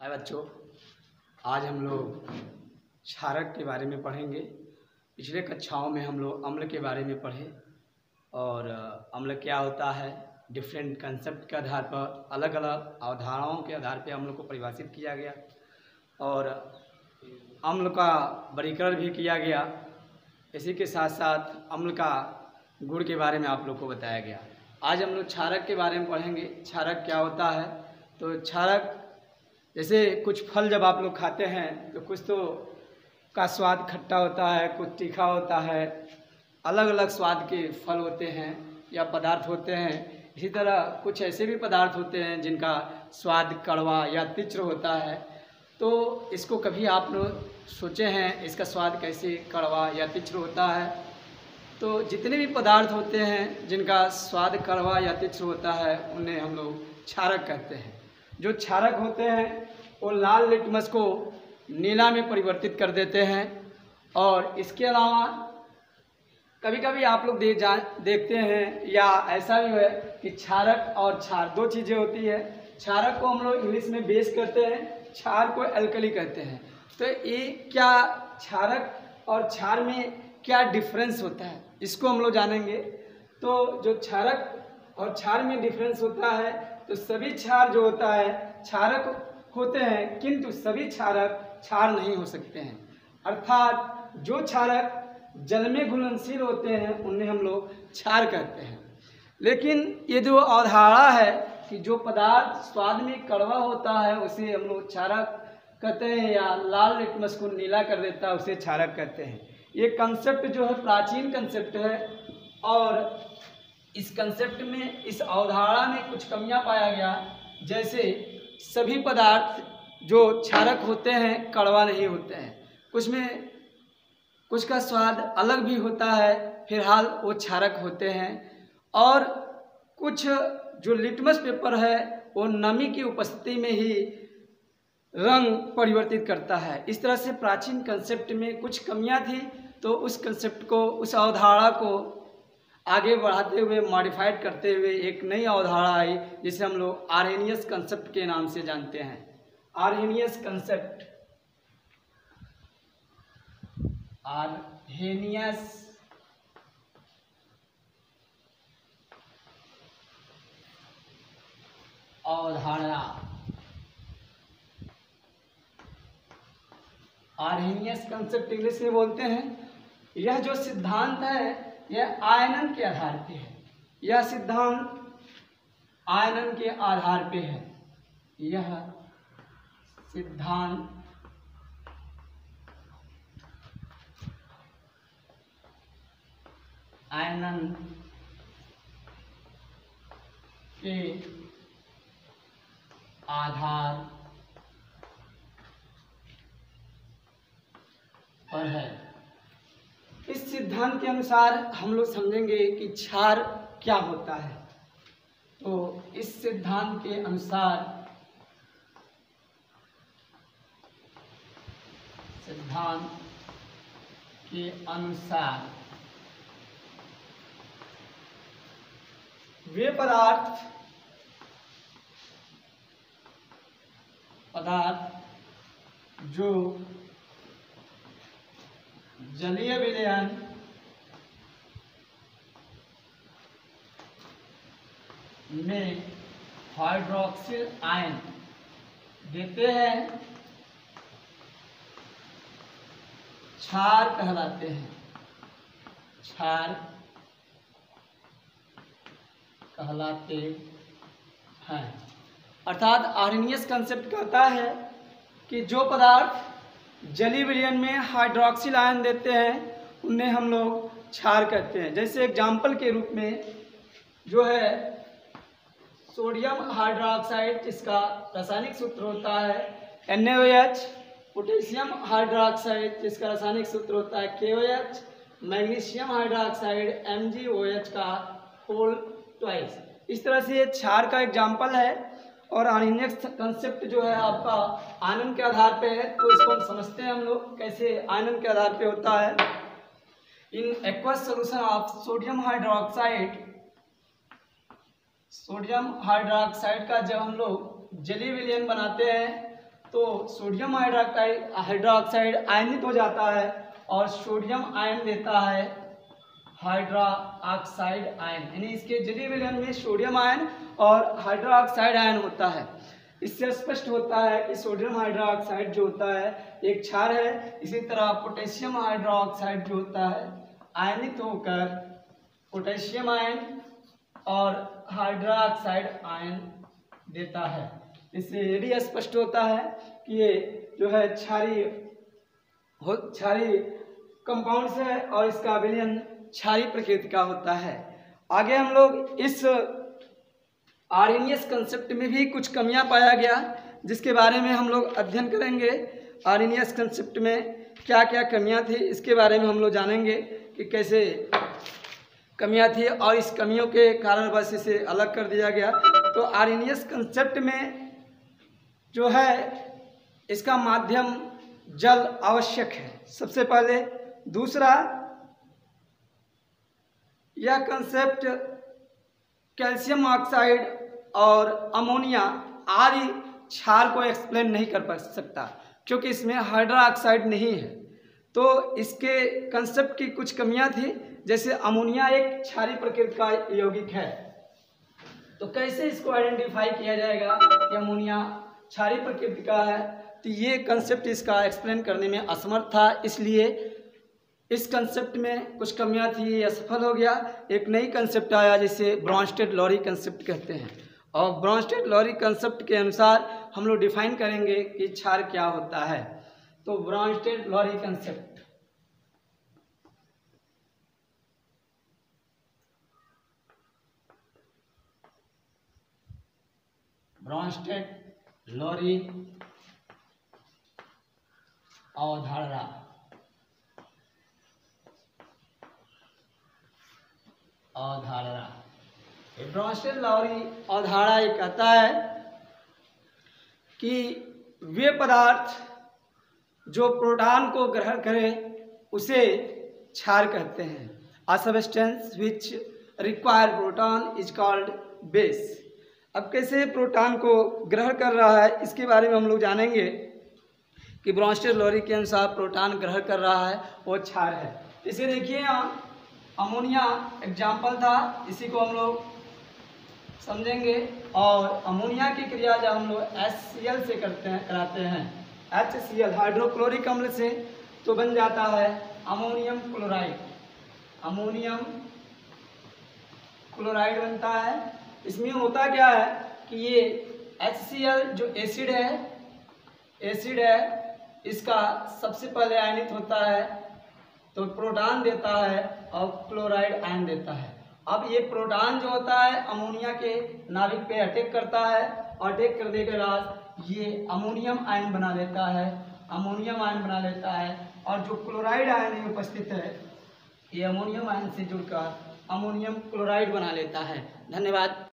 हाय बच्चों, आज हम लोग क्षारक के बारे में पढ़ेंगे। पिछले कक्षाओं में हम लोग अम्ल के बारे में पढ़े और अम्ल क्या होता है, डिफरेंट कंसेप्ट के आधार पर अलग अलग अवधारणाओं के आधार पर अम्ल को परिभाषित किया गया और अम्ल का वर्गीकरण भी किया गया। इसी के साथ साथ अम्ल का गुण के बारे में आप लोग को बताया गया। आज हम लोग क्षारक के बारे में पढ़ेंगे। क्षारक क्या होता है? तो क्षारक जैसे कुछ फल जब आप लोग खाते हैं तो कुछ तो का स्वाद खट्टा होता है, कुछ तीखा होता है, अलग अलग स्वाद के फल होते हैं या पदार्थ होते हैं। इसी तरह कुछ ऐसे भी पदार्थ होते हैं जिनका स्वाद कड़वा या तीव्र होता है। तो इसको कभी आप लोग सोचे हैं इसका स्वाद कैसे कड़वा या तीव्र होता है? तो जितने भी पदार्थ होते हैं जिनका स्वाद कड़वा या तीव्र होता है उन्हें हम लोग क्षारक कहते हैं। जो क्षारक होते हैं वो लाल लिटमस को नीला में परिवर्तित कर देते हैं। और इसके अलावा कभी कभी आप लोग देखते हैं या ऐसा भी है कि क्षारक और क्षार दो चीज़ें होती है। क्षारक को हम लोग इंग्लिश में बेस कहते हैं, क्षार को एल्कली कहते हैं। तो ये क्या क्षारक और क्षार में क्या डिफरेंस होता है इसको हम लोग जानेंगे। तो जो क्षारक और क्षार में डिफरेंस होता है तो सभी क्षार जो होता है क्षारक होते हैं, किंतु सभी क्षारक क्षार नहीं हो सकते हैं। अर्थात जो क्षारक जल में घुलनशील होते हैं उन्हें हम लोग क्षार कहते हैं। लेकिन ये जो अवधारणा है कि जो पदार्थ स्वाद में कड़वा होता है उसे हम लोग क्षारक कहते हैं या लाल लिटमस को नीला कर देता है उसे क्षारक कहते हैं। ये कंसेप्ट जो है प्राचीन कंसेप्ट है और इस कंसेप्ट में, इस अवधारणा में कुछ कमियां पाया गया। जैसे सभी पदार्थ जो क्षारक होते हैं कड़वा नहीं होते हैं, कुछ में कुछ का स्वाद अलग भी होता है, फिलहाल वो क्षारक होते हैं। और कुछ जो लिटमस पेपर है वो नमी की उपस्थिति में ही रंग परिवर्तित करता है। इस तरह से प्राचीन कंसेप्ट में कुछ कमियां थी, तो उस कंसेप्ट को, उस अवधारणा को आगे बढ़ाते हुए, मॉडिफाइड करते हुए एक नई अवधारणा आई जिसे हम लोग आर्हेनियस कंसेप्ट के नाम से जानते हैं। आर्हेनियस कंसेप्ट, आर्हेनियस अवधारणा, आर्हेनियस कंसेप्ट इंग्लिश में बोलते हैं। यह जो सिद्धांत है यह आयनन के आधार पे है। यह सिद्धांत आयनन के आधार पे है। यह सिद्धांत आयनन के आधार पर है। इस सिद्धांत के अनुसार हम लोग समझेंगे कि क्षार क्या होता है। तो इस सिद्धांत के अनुसार, वे पदार्थ जो जलीय विलयन में हाइड्रोक्सिल आयन देते हैं क्षार कहलाते हैं। क्षार कहलाते हैं। अर्थात आर्हेनियस कंसेप्ट कहता है कि जो पदार्थ जलीय विलयन में हाइड्रोक्सिल आयन देते हैं उन्हें हम लोग क्षार कहते हैं। जैसे एग्जाम्पल के रूप में जो है सोडियम हाइड्रोक्साइड, जिसका रासायनिक सूत्र होता है NaOH, पोटेशियम हाइड्रोक्साइड जिसका रासायनिक सूत्र होता है KOH, मैग्नीशियम हाइड्रोक्साइड MgOH का होल ट्वाइस। इस तरह से ये क्षार का एग्जाम्पल है। और आर्हेनियस कंसेप्ट जो है आपका आयनन के आधार पे है, तो इसको हम समझते हैं हम लोग कैसे आयनन के आधार पे होता है। In aqueous solution of sodium hydroxide का जब हम लोग जलीय विलयन बनाते हैं तो सोडियम हाइड्रोक्साइड आयनित हो जाता है और सोडियम आयन देता है हाइड्रोक्साइड आयन, यानी इसके जलीय विलयन में सोडियम आयन और हाइड्रोक्साइड आयन होता है। इससे स्पष्ट होता है कि सोडियम हाइड्रोक्साइड जो होता है एक क्षार है। इसी तरह पोटेशियम हाइड्रोक्साइड जो होता है आयनित होकर पोटेशियम आयन और हाइड्रोक्साइड आयन देता है। इससे ये भी स्पष्ट होता है कि ये जो है क्षारीय कंपाउंड्स है और इसका विलयन क्षारीय प्रकृति का होता है। आगे हम लोग इस आर्हेनियस कंसेप्ट में भी कुछ कमियां पाया गया, जिसके बारे में हम लोग अध्ययन करेंगे। आर्हेनियस कंसेप्ट में क्या क्या कमियां थी इसके बारे में हम लोग जानेंगे कि कैसे कमियां थी और इस कमियों के कारण बस इसे अलग कर दिया गया। तो आर्हेनियस कंसेप्ट में जो है इसका माध्यम जल आवश्यक है सबसे पहले। दूसरा, यह कंसेप्ट कैल्शियम ऑक्साइड और अमोनिया आदि क्षार को एक्सप्लेन नहीं कर सकता, क्योंकि इसमें हाइड्रोक्साइड नहीं है। तो इसके कंसेप्ट की कुछ कमियां थी, जैसे अमोनिया एक क्षारीय प्रकृति का यौगिक है, तो कैसे इसको आइडेंटिफाई किया जाएगा कि अमोनिया क्षारीय प्रकृति का है। तो ये कंसेप्ट इसका एक्सप्लेन करने में असमर्थ था, इसलिए इस कंसेप्ट में कुछ कमियां थी, ये असफल हो गया। एक नई कंसेप्ट आया जिसे ब्रॉन्स्टेड-लॉरी कंसेप्ट कहते हैं, और ब्रॉन्स्टेड-लॉरी कंसेप्ट के अनुसार हम लोग डिफाइन करेंगे कि क्षार क्या होता है। तो ब्रॉन्स्टेड-लॉरी कंसेप्ट, ब्रॉन्स्टेड-लॉरी अवधारणा, ब्रॉन्स्टेड-लॉरी अवधारणा ये कहता है कि वे पदार्थ जो प्रोटॉन को ग्रहण करें उसे क्षार कहते हैं। A substance which require proton is called base. अब कैसे प्रोटॉन को ग्रहण कर रहा है इसके बारे में हम लोग जानेंगे कि ब्रॉन्स्टेड-लॉरी के अनुसार प्रोटॉन ग्रहण कर रहा है वो क्षार है। इसे देखिए, यहाँ अमोनिया एग्जाम्पल था, इसी को हम लोग समझेंगे। और अमोनिया की क्रिया जब हम लोग HCl से कराते हैं, HCl हाइड्रोक्लोरिक अम्ल से, तो बन जाता है अमोनियम क्लोराइड। अमोनियम क्लोराइड बनता है। इसमें होता क्या है कि ये HCl जो एसिड है इसका सबसे पहले आयनित होता है, तो प्रोटॉन देता है और क्लोराइड आयन देता है। अब ये प्रोटॉन जो होता है अमोनिया के नाभिक पे अटैक करता है, और अटैक करने के बाद ये अमोनियम आयन बना लेता है, और जो क्लोराइड आयन उपस्थित है ये अमोनियम आयन से जुड़कर अमोनियम क्लोराइड बना लेता है। धन्यवाद।